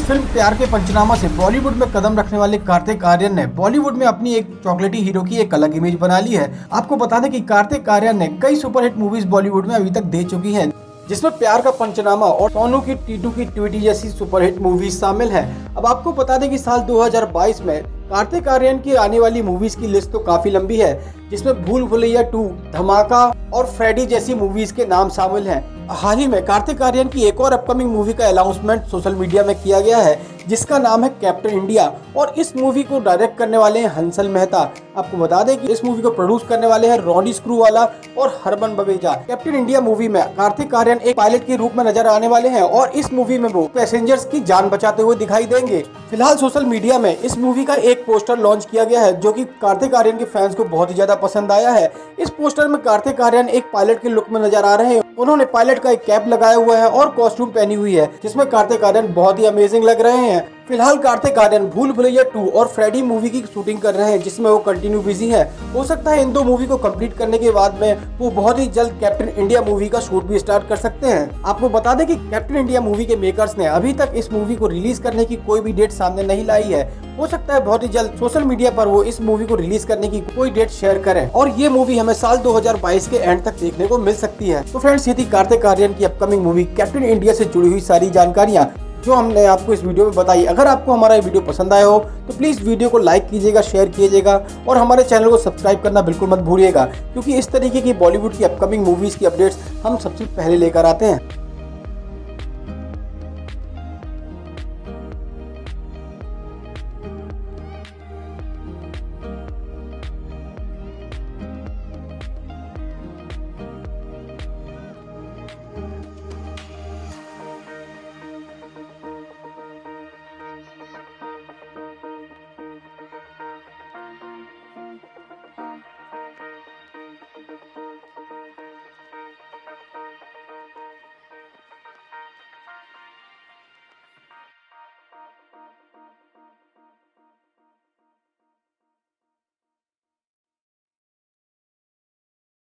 Film प्यार के पंचनामा से बॉलीवुड में कदम रखने वाले कार्तिक आर्यन ने बॉलीवुड में अपनी एक चॉकलेटी हीरो की एक अलग इमेज बना ली है। आपको बता दें कि कार्तिक आर्यन ने कई सुपरहिट मूवीज बॉलीवुड में अभी तक दे चुकी हैं, जिसमें प्यार का पंचनामा और सोनू की टीटू की ट्विटी जैसी सुपरहिट मूवीज शामिल हैं। अब आपको बता दें कि साल 2022 में कार्तिक आर्यन की आने वाली मूवीज की लिस्ट तो काफी लंबी है, जिसमें भूल भुलैया 2, धमाका और फ्रेडी जैसी मूवीज के नाम शामिल हैं। हाल ही में कार्तिक आर्यन की एक और अपकमिंग मूवी का अनाउंसमेंट सोशल मीडिया में किया गया है, जिसका नाम है कैप्टन इंडिया, और इस मूवी को डायरेक्ट करने वाले हैं हंसल मेहता। आपको बता दें कि इस मूवी को प्रोड्यूस करने वाले हैं रॉनी स्क्रूवाला और Harman Baweja. Captain India movie में कार्तिक आर्यन एक पायलट के रूप में नजर आने वाले हैं और इस मूवी में वो पैसेंजर्स की जान बचाते हुए दिखाई देंगे। फिलहाल सोशल मीडिया में इस मूवी का एक पोस्टर लॉन्च किया गया है, जो कि कार्तिक आर्यन के फैंस को बहुत ही ज्यादा पसंद आया है। इस पोस्टर में कार्तिक आर्यन एक पायलट के लुक में नजर आ रहे हैं। उन्होंने पायलट का एक कैप लगाया हुआ है और कॉस्ट्यूम पहनी हुई है, जिसमें कार्तिक आर्यन बहुत ही अमेजिंग लग रहे हैं। फिलहाल कार्तिक आर्यन भूल भुलैया 2 और फ्रेडी मूवी की शूटिंग कर रहे हैं, जिसमें वो कंटिन्यू बिजी है। हो सकता है इन दो मूवी को कंप्लीट करने के बाद में वो बहुत ही जल्द कैप्टन इंडिया मूवी का शूट भी स्टार्ट कर सकते हैं। आपको बता दें कि कैप्टन इंडिया मूवी के मेकर्स ने अभी तक इस मूवी को रिलीज करने की कोई भी डेट सामने नहीं लाई है। हो सकता है बहुत ही जल्द सोशल मीडिया पर वो इस मूवी को रिलीज करने की कोई डेट शेयर करें और ये मूवी हमें साल 2022 के एंड तक देखने को मिल सकती है। तो फ्रेंड्स, ये थी कार्तिक आर्यन की अपकमिंग मूवी कैप्टन इंडिया से जुड़ी हुई सारी जानकारियां जो हमने आपको इस वीडियो में बताई। अगर आपको हमारा ये वीडियो पसंद आया हो तो प्लीज़ वीडियो को लाइक कीजिएगा, शेयर कीजिएगा और हमारे चैनल को सब्सक्राइब करना बिल्कुल मत भूलिएगा, क्योंकि इस तरीके की बॉलीवुड की अपकमिंग मूवीज़ की अपडेट्स हम सबसे पहले लेकर आते हैं।